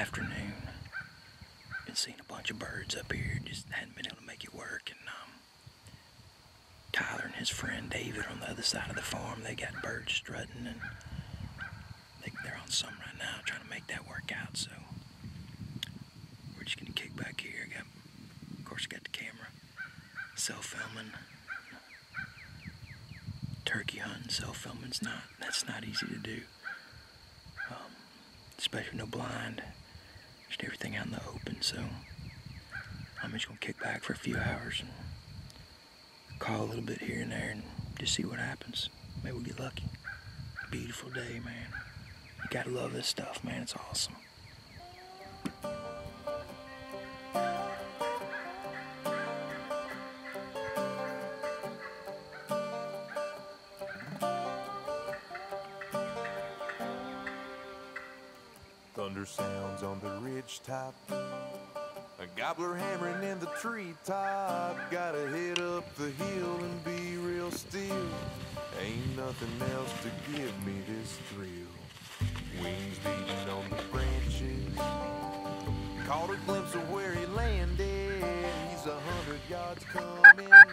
afternoon. Been seeing a bunch of birds up here, just hadn't been able to make it work. And Tyler and his friend David on the other side of the farm, they got birds strutting, and they're on some right now trying to make that work out. So we're just gonna kick back here. Of course, got the camera, self-filming. Turkey hunting, self-filming's that's not easy to do. Especially no blind, just everything out in the open. So I'm just gonna kick back for a few hours and call a little bit here and there and just see what happens. Maybe we'll get lucky. Beautiful day, man. You gotta love this stuff, man. It's awesome. Thunder sounds on the ridge top, a gobbler hammering in the treetop. Gotta head up the hill and be real still. Ain't nothing else to give me this thrill. Wings beating on the branches, caught a glimpse of where he landed. He's 100 yards coming now.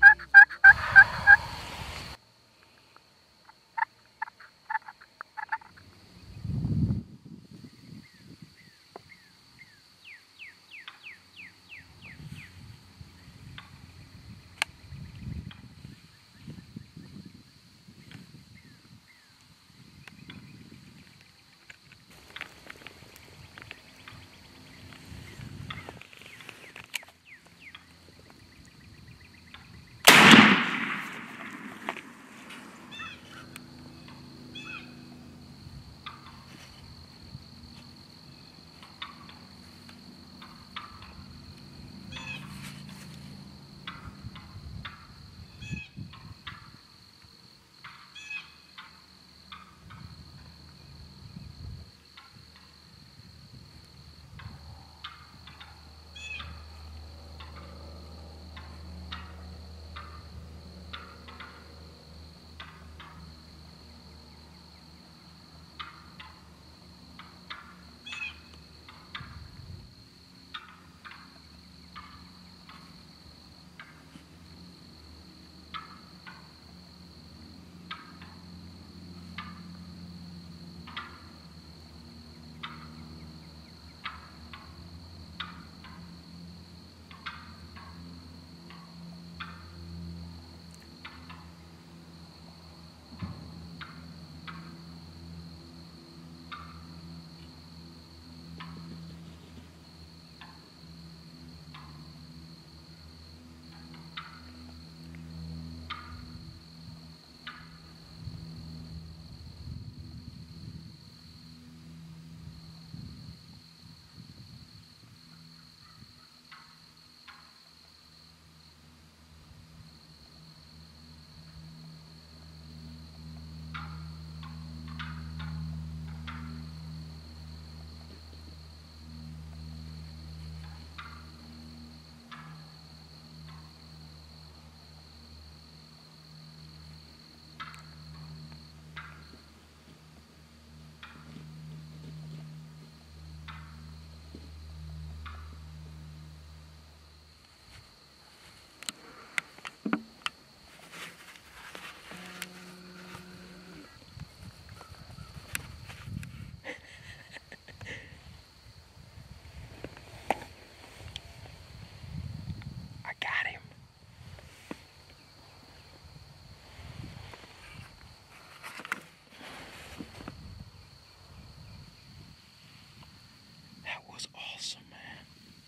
Awesome, man.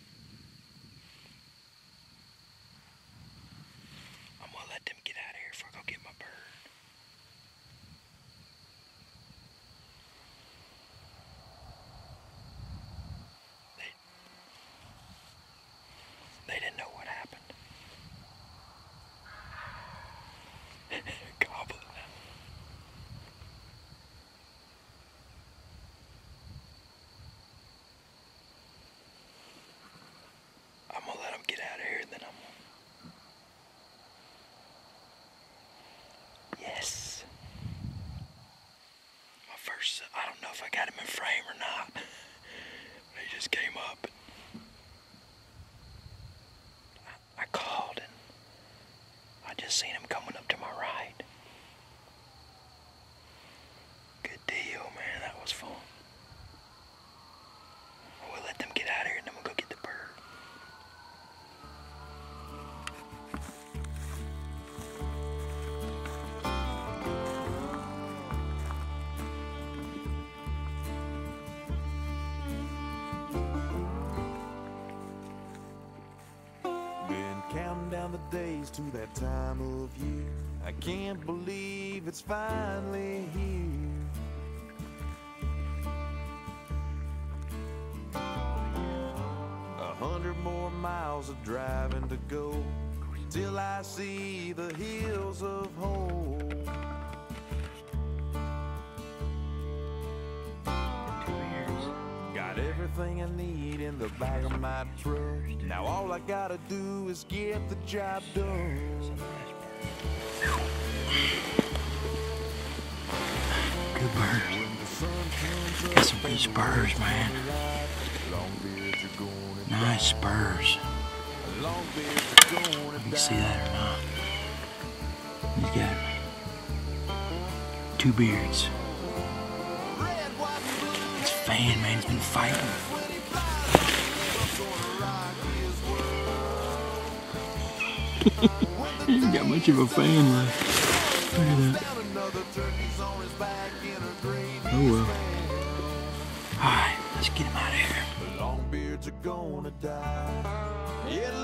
I'm gonna let them get out of here before I go get my bird. They didn't know what happened. Gobble it up. I'm gonna let them get out of here, and then yes. My first, I don't know if I got him in frame or not. just came up. I called and I just seen him coming up to my right. Good deal, man. That was fun. We'll let them get out of here and then we'll go get the bird. Counting down the days to that time of year. I can't believe it's finally here. 100 more miles of driving to go till I see the hills of home. Got everything I need in the back of my truck. Now all I gotta do is get the job done. Good bird. Got some good spurs, man. Nice spurs. If you can see that or not. He's got 2 beards. His fan, man, he's been fighting. He ain't got much of a fan left. Look at that. Oh well. Alright, let's get him out of here. The Longbeards are gonna die. Yeah,